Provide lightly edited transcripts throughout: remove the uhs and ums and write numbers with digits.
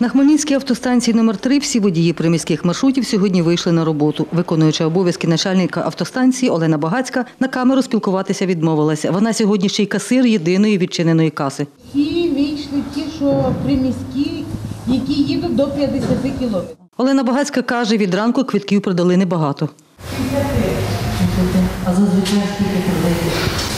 На Хмельницькій автостанції номер 3 всі водії приміських маршрутів сьогодні вийшли на роботу. Виконуюча обов'язки начальника автостанції Олена Багацька на камеру спілкуватися відмовилася. Вона сьогодні ще й касир єдиної відчиненої каси. Всі вийшли ті, що приміські, які їдуть до 50 кілометрів. Олена Багацька каже, від ранку квитків продали небагато. 53. А зазвичай скільки продаєте?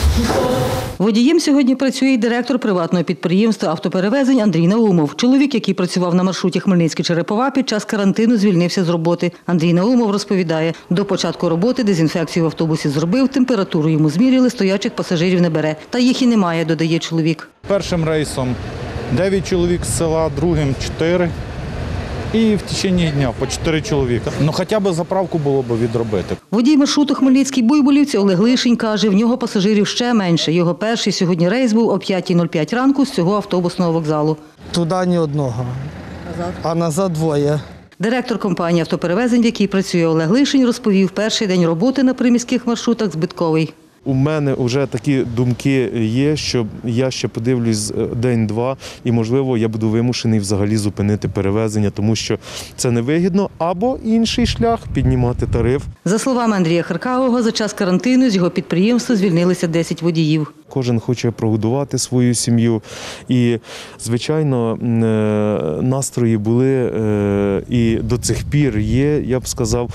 Водієм сьогодні працює й директор приватного підприємства автоперевезень Андрій Наумов. Чоловік, який працював на маршруті Хмельницький-Черепова, під час карантину звільнився з роботи. Андрій Наумов розповідає, до початку роботи дезінфекцію в автобусі зробив, температуру йому зміряли, стоячих пасажирів не бере. Та їх і немає, додає чоловік. Першим рейсом 9 чоловік з села, другим 4. І в течение дня по 4 чоловіка. Ну хоча б заправку було б відробити. Водій маршруту Хмельницький-Буйболівці Олег Лишень каже, в нього пасажирів ще менше. Його перший сьогодні рейс був о 5:05 ранку з цього автобусного вокзалу. Туди ні одного, а назад двоє. Директор компанії автоперевезень, в якій працює Олег Лишень, розповів, перший день роботи на приміських маршрутах збитковий. У мене вже такі думки є, що я ще подивлюсь день-два і, можливо, я буду вимушений взагалі зупинити перевезення, тому що це невигідно, або інший шлях – піднімати тариф. За словами Андрія Харкавого, за час карантину з його підприємства звільнилися 10 водіїв. Кожен хоче прогодувати свою сім'ю і, звичайно, настрої були і до цих пір є, я б сказав,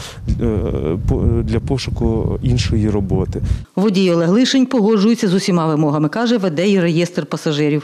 для пошуку іншої роботи. Водій Олег Лишень погоджується з усіма вимогами, каже, веде і реєстр пасажирів.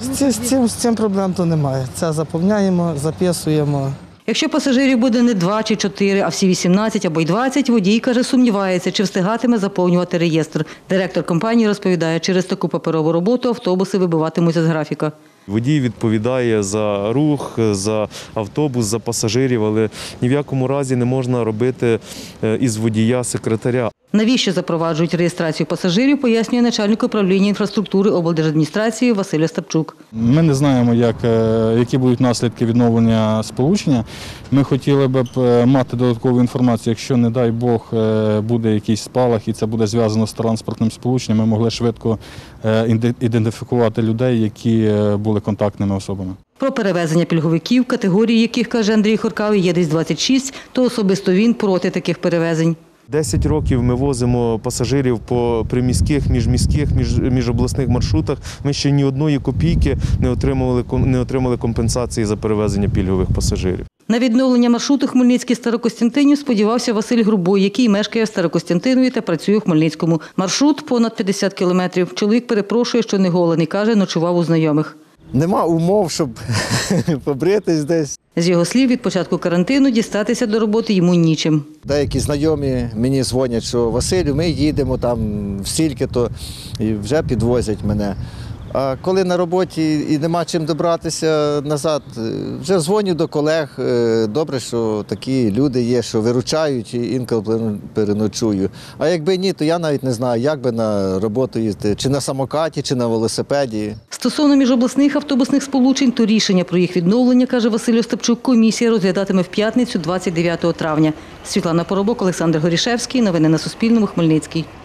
З цим проблем то немає. Це заповняємо, записуємо. Якщо пасажирів буде не 2 чи 4, а всі 18 або й 20, водій, каже, сумнівається, чи встигатиме заповнювати реєстр. Директор компанії розповідає, через таку паперову роботу автобуси вибиватимуться з графіка. Водій відповідає за рух, за автобус, за пасажирів, але ні в якому разі не можна робити із водія секретаря. Навіщо запроваджують реєстрацію пасажирів, пояснює начальник управління інфраструктури облдержадміністрації Василь Остапчук. Ми не знаємо, які будуть наслідки відновлення сполучення. Ми хотіли б мати додаткову інформацію, якщо, не дай Бог, буде якийсь спалах і це буде зв'язано з транспортним сполученням, ми могли швидко ідентифікувати людей, які були контактними особами. Про перевезення пільговиків, категорії яких, каже Андрій Харкавий, є десь 26, то особисто він проти таких перевезень. 10 років ми возимо пасажирів по приміських, міжміських, міжобласних маршрутах. Ми ще ні одної копійки не отримали компенсації за перевезення пільгових пасажирів. На відновлення маршруту Хмельницький-Старокостянтинів сподівався Василь Грубой, який мешкає в Старокостянтинові та працює у Хмельницькому. Маршрут понад 50 кілометрів. Чоловік перепрошує, що не голений, каже, ночував у знайомих. Нема умов, щоб побритись десь. З його слів, від початку карантину дістатися до роботи йому нічим. Деякі знайомі мені дзвонять, що Василю, ми їдемо там стільки-то і вже підвозять мене. А коли на роботі і нема чим добратися назад, вже дзвоню до колег. Добре, що такі люди є, що виручають і інколи переночую. А якби ні, то я навіть не знаю, як би на роботу їздити, чи на самокаті, чи на велосипеді. Стосовно міжобласних автобусних сполучень, то рішення про їх відновлення, каже Василь Остапчук, комісія розглядатиме в п'ятницю 29 травня. Світлана Поробок, Олександр Горішевський. Новини на Суспільному. Хмельницький.